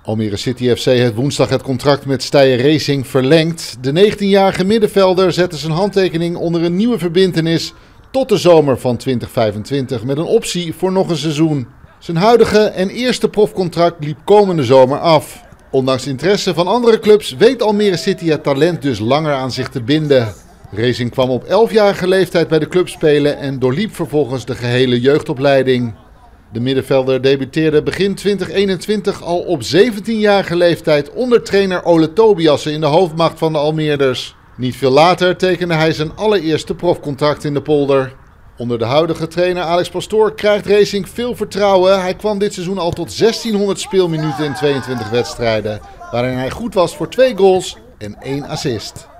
Almere City FC heeft woensdag het contract met Steyr Racing verlengd. De 19-jarige middenvelder zette zijn handtekening onder een nieuwe verbintenis tot de zomer van 2025 met een optie voor nog een seizoen. Zijn huidige en eerste profcontract liep komende zomer af. Ondanks interesse van andere clubs weet Almere City het talent dus langer aan zich te binden. Racing kwam op 11-jarige leeftijd bij de club spelen en doorliep vervolgens de gehele jeugdopleiding. De middenvelder debuteerde begin 2021 al op 17-jarige leeftijd onder trainer Ole Tobiassen in de hoofdmacht van de Almeerders. Niet veel later tekende hij zijn allereerste profcontract in de polder. Onder de huidige trainer Alex Pastoor krijgt Racing veel vertrouwen. Hij kwam dit seizoen al tot 1600 speelminuten in 22 wedstrijden, waarin hij goed was voor 2 goals en 1 assist.